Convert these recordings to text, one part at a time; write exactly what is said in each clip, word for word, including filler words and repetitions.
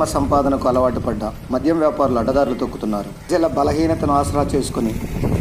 అక్రమ సంపాదనకు అలవాటు పడ్డ మద్యం వ్యాపారులు అడ్డదారులు తొక్కుతున్నారు. ప్రజల బలహీనతను ఆసరా చేసుకుని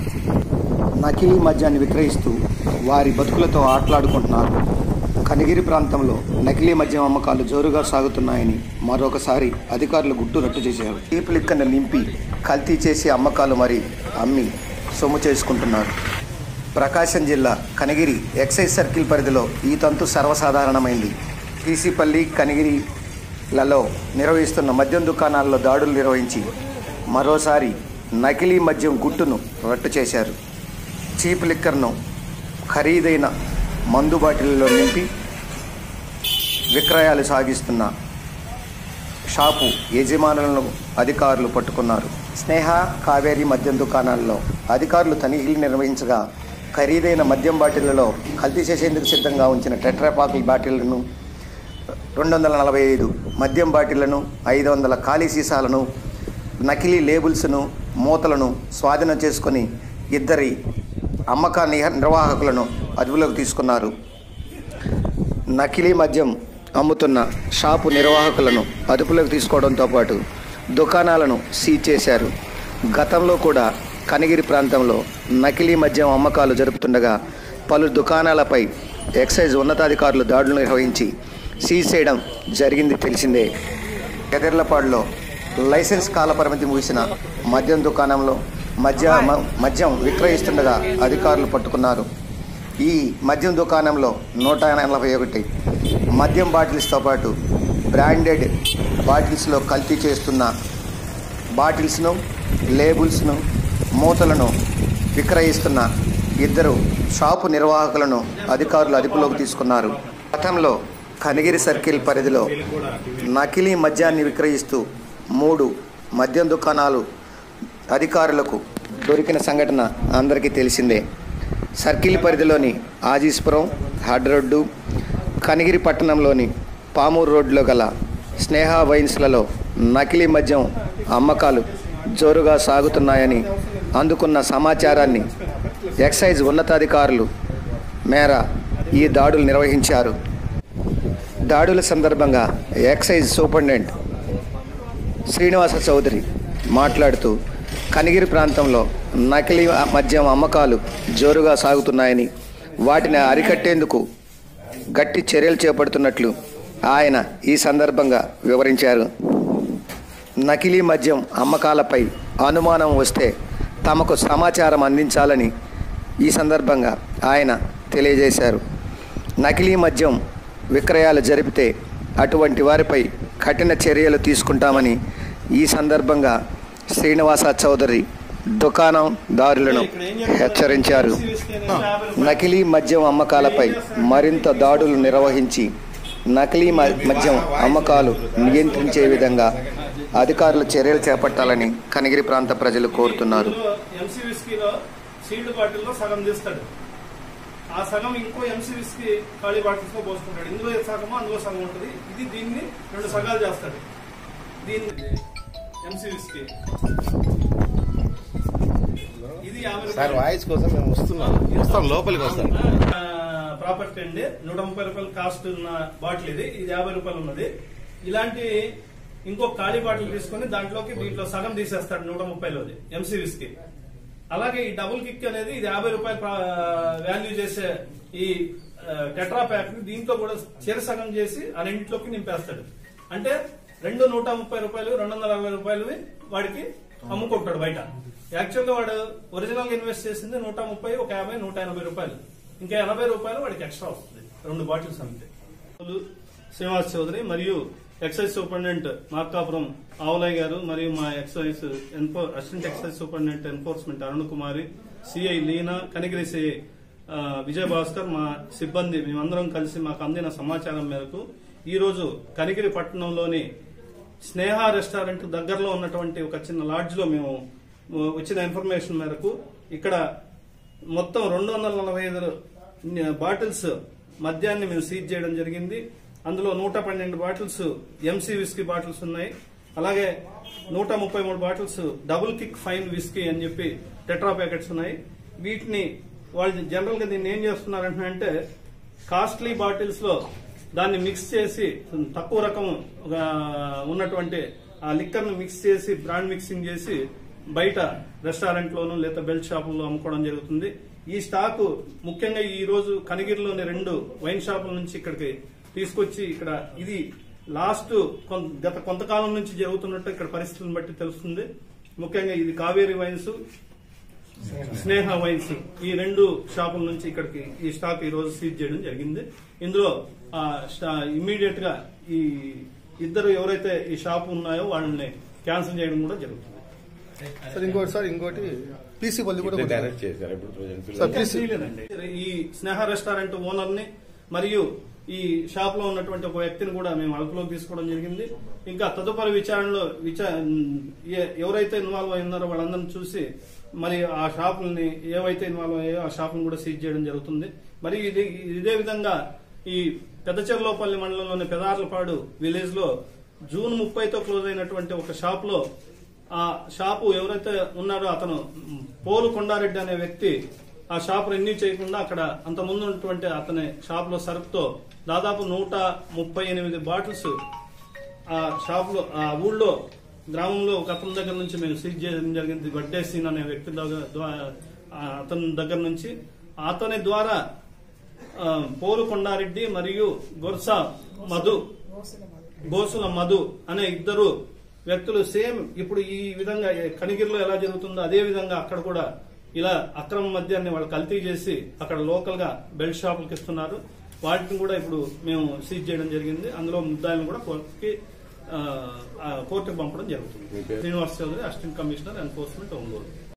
నకిలీ మద్యాన్ని విక్రయిస్తూ వారి బతుకులతో ఆటలాడుకుంటున్నారు. కనిగిరి ప్రాంతంలో నకిలీ మద్యం అమ్మకాలు జోరుగా సాగుతున్నాయని మరొకసారి అధికారులు గుట్టు రట్టు చేశారు. చీప్ లిక్కర్ను నింపి కల్తీ చేసి అమ్మకాలు మరి అమ్మి సొమ్ము చేసుకుంటున్నారు. ప్రకాశం జిల్లా కనిగిరి ఎక్సైజ్ సర్కిల్ పరిధిలో ఈ తంతు సర్వసాధారణమైంది. టీసీపల్లి కనిగిరిలలో నిర్వహిస్తున్న మద్యం దుకాణాల్లో దాడులు నిర్వహించి మరోసారి నకిలీ మద్యం గుట్టును రట్టు చేశారు. చీప్ లిక్కర్ను ఖరీదైన మందు బాటిల్లో నింపి విక్రయాలు సాగిస్తున్న షాపు యజమానులను అధికారులు పట్టుకున్నారు. స్నేహ కావేరీ మద్యం దుకాణాల్లో అధికారులు తనిఖీలు నిర్వహించగా ఖరీదైన మద్యం బాటిళ్లలో కల్తీ చేసేందుకు సిద్ధంగా ఉంచిన టెట్రాపాక్ బాటిళ్లను, రెండు వందల నలభై ఐదు మద్యం బాటిళ్లను, ఐదు వందల ఖాళీ సీసాలను, నకిలీ లేబుల్స్ను, మూతలను స్వాధీనం చేసుకొని ఇద్దరి అమ్మక నిర్వాహకులను అదుపులోకి తీసుకున్నారు. నకిలీ మద్యం అమ్ముతున్న షాపు నిర్వాహకులను అదుపులోకి తీసుకోవడంతో పాటు దుకాణాలను సీజ్ చేశారు. గతంలో కూడా కనిగిరి ప్రాంతంలో నకిలీ మద్యం అమ్మకాలు జరుపుతుండగా పలు దుకాణాలపై ఎక్సైజ్ ఉన్నతాధికారులు దాడులు నిర్వహించి సీజ్ చేయడం జరిగింది తెలిసిందే. గదెర్లపాడులో లైసెన్స్ కాల పరిమితి ముగిసిన మద్యం దుకాణంలో మద్య మద్యం విక్రయిస్తుండగా అధికారులు పట్టుకున్నారు. ఈ మద్యం దుకాణంలో నూట నలభై ఒకటి మద్యం బాటిల్స్తో పాటు బ్రాండెడ్ బాటిల్స్లో కల్తీ చేస్తున్న బాటిల్స్ను, లేబుల్స్ను, మూతలను విక్రయిస్తున్న ఇద్దరు షాపు నిర్వాహకులను అధికారులు అదుపులోకి తీసుకున్నారు. గతంలో కనిగిరి సర్కిల్ పరిధిలో నకిలీ మద్యాన్ని విక్రయిస్తూ మూడు మద్యం దుకాణాలు అధికారులకు దొరికిన సంఘటన అందరికీ తెలిసిందే. సర్కిల్ పరిధిలోని ఆజీస్పురం, హడ్ రోడ్డు, కనిగిరి పట్టణంలోని పామూరు రోడ్లో గల స్నేహ వైన్స్లలో నకిలీ మద్యం అమ్మకాలు జోరుగా సాగుతున్నాయని అందుకున్న సమాచారాన్ని ఎక్సైజ్ ఉన్నతాధికారులు మేర ఈ దాడులు నిర్వహించారు. దాడుల సందర్భంగా ఎక్సైజ్ సూపరింటెండెంట్ శ్రీనివాస చౌదరి మాట్లాడుతూ కనిగిరి ప్రాంతంలో నకిలీ మద్యం అమ్మకాలు జోరుగా సాగుతున్నాయని వాటిని అరికట్టేందుకు గట్టి చర్యలు చేపడుతున్నట్లు ఆయన ఈ సందర్భంగా వివరించారు. నకిలీ మద్యం అమ్మకాలపై అనుమానం వస్తే తమకు సమాచారం అందించాలని ఈ సందర్భంగా ఆయన తెలియజేశారు. నకిలీ మద్యం విక్రయాలు జరిపితే అటువంటి వారిపై కఠిన చర్యలు తీసుకుంటామని ఈ సందర్భంగా శ్రీనివాస చౌదరి దుకాణందారులను హెచ్చరించారు. నకిలీ మద్యం అమ్మకాలపై మరింత దాడులు నిర్వహించి నకిలీ మద్యం అమ్మకాలు నియంత్రించే విధంగా అధికారులు చర్యలు చేపట్టాలని కనిగిరి ప్రాంత ప్రజలు కోరుతున్నారు. ఆ సగం ఇంకో ఎంసీ విస్కీ ఖాళీ బాటిల్స్ లో పోసుకుంటాడు. ఇందులో సగము అందులో సగం ఉంటుంది. ఇది దీన్ని రెండు సగాలు చేస్తాడు. దీన్ని ఎంసీ విస్కీ ఇది సార్ వాయిస్ కోసం మేము వస్తున్నాం వస్తాం లోపలికి వస్తాం. ప్రాపర్టీ అండి. నూట ముప్పై రూపాయలు కాస్ట్ ఉన్న బాటిల్ ఇది. ఇది యాభై రూపాయలు ఉన్నది. ఇలాంటి ఇంకో ఖాళీ బాటిల్ తీసుకుని దాంట్లోకి దీంట్లో సగం తీసేస్తాడు నూట ముప్పైలోది ఎంసీ విస్కీ. అలాగే ఈ డబుల్ కిక్ అనేది ఇది యాభై రూపాయలు వాల్యూ చేసే ఈ టెట్రా ప్యాక్ ని దీంట్లో కూడా చిర సగం చేసి ఆ రెండింటిలోకి నింపేస్తాడు. అంటే రెండు నూట ముప్పై రూపాయలు రెండు వందల అరవై రూపాయలు వాడికి అమ్ముకుంటాడు బయట. యాక్చువల్ గా వాడు ఒరిజినల్ గా ఇన్వెస్ట్ చేసింది నూట ముప్పై ఒక యాభై నూట ఎనభై రూపాయలు. ఇంకా ఎనభై రూపాయలు వాడికి ఎక్స్ట్రా వస్తుంది రెండు బాటిల్స్ అంతే. శ్రీనివాస్ చౌదరి మరియు ఎక్సైజ్ సూపరింటెండెంట్ మార్కాపురం ఆవులయ్య గారు మరియు మా excise assistant excise superintendent enforcement Arun Kumari, CI Leena, Kanigiri CI Vijaya Bhaskar, మా సిబ్బంది మేమందరం కలిసి మాకు అందిన సమాచారం మేరకు ఈ రోజు కనిగిరి పట్టణంలోని స్నేహ రెస్టారెంట్ దగ్గరలో ఉన్నటువంటి ఒక చిన్న లాడ్జ్ లో మేము వచ్చిన ఇన్ఫర్మేషన్ మేరకు ఇక్కడ మొత్తం రెండు వందల నలభై ఐదు బాటిల్స్ మద్యాన్ని మేము సీజ్ చేయడం జరిగింది. అందులో నూట పన్నెండు బాటిల్స్ ఎంసీ విస్కీ బాటిల్స్ ఉన్నాయి. అలాగే నూట ముప్పై మూడు bottles double kick fine whisky అని చెప్పి టెట్రా ప్యాకెట్స్ ఉన్నాయి. వీటిని వాళ్ళు జనరల్ గా దీన్ని ఏం చేస్తున్నారంటే కాస్ట్లీ బాటిల్స్ లో దాన్ని మిక్స్ చేసి తక్కువ రకం ఉన్నటువంటి ఆ లిక్కర్ ను మిక్స్ చేసి బ్రాండ్ మిక్సింగ్ చేసి బయట రెస్టారెంట్ లోను లేదా బెల్ట్ షాపుల్లో అమ్ముకోవడం జరుగుతుంది. ఈ స్టాక్ ముఖ్యంగా ఈ రోజు కనిగిరిలోని రెండు వైన్ షాపుల నుంచి ఇక్కడికి తీసుకొచ్చి ఇక్కడ ఇది లాస్ట్ గత కొంతకాలం నుంచి జరుగుతున్నట్టు ఇక్కడ పరిస్థితులను బట్టి తెలుస్తుంది. ముఖ్యంగా ఇది కావేరీ వైన్స్, స్నేహ వైన్స్ ఈ రెండు షాపుల నుంచి ఇక్కడికి ఈ స్టాక్ ఈ రోజు సీజ్ చేయడం జరిగింది. ఇందులో ఇమ్మీడియట్ గా ఈ ఇద్దరు ఎవరైతే ఈ షాపు ఉన్నాయో వాళ్ళని క్యాన్సిల్ చేయడం కూడా జరుగుతుంది. సార్ ఇంకోటి సార్ ఇంకోటి పీసీ పల్లి కూడా ఈ స్నేహ రెస్టారెంట్ ఓనర్ ని మరియు ఈ షాప్ లో ఉన్నటువంటి ఒక వ్యక్తిని కూడా మేము అదుపులోకి తీసుకోవడం జరిగింది. ఇంకా తదుపరి విచారణలో ఎవరైతే ఇన్వాల్వ్ అయి ఉన్నారో వాళ్ళందరినీ చూసి మరి ఆ షాపుల్ని ఏవైతే ఇన్వాల్వ్ అయ్యాయో ఆ షాపును కూడా సీజ్ చేయడం జరుగుతుంది. మరి ఇది ఇదే విధంగా ఈ పెద్దచెర్లోపల్లి మండలంలోని పెదార్లపాడు విలేజ్ లో జూన్ ముప్పైతో క్లోజ్ అయినటువంటి ఒక షాప్ లో ఆ షాపు ఎవరైతే ఉన్నారో అతను పోలు కొండారెడ్డి అనే వ్యక్తి ఆ షాప్ రెన్యూ చేయకుండా అక్కడ అంత ముందు ఉన్నటువంటి అతని షాప్ లో సరుకుతో దాదాపు నూట ముప్పై ఎనిమిది బాటిల్స్ ఆ షాప్ లో ఆ ఊళ్ళో గ్రామంలో ఒక అతని దగ్గర నుంచి మేము సీజ్ చేయడం జరిగింది. వడ్డేసీన్ అనే వ్యక్తి అతని దగ్గర నుంచి అతని ద్వారా పోలు కొండారెడ్డి మరియు గొర్సా మధు గోసుల మధు అనే ఇద్దరు వ్యక్తులు సేమ్ ఇప్పుడు ఈ విధంగా కనిగిరిలో ఎలా జరుగుతుందో అదే విధంగా అక్కడ కూడా ఇలా అక్రమ మద్యాన్ని వాళ్ళు కల్తీ చేసి అక్కడ లోకల్ గా బెల్ట్ షాపులకు ఇస్తున్నారు. వాటిని కూడా ఇప్పుడు మేము సీజ్ చేయడం జరిగింది. అందులో ముద్దాయిలను కూడా కోర్టుకి కోర్టుకు పంపడం జరుగుతుంది. Srinivas Chowdary, assistant commissioner enforcement Ongole.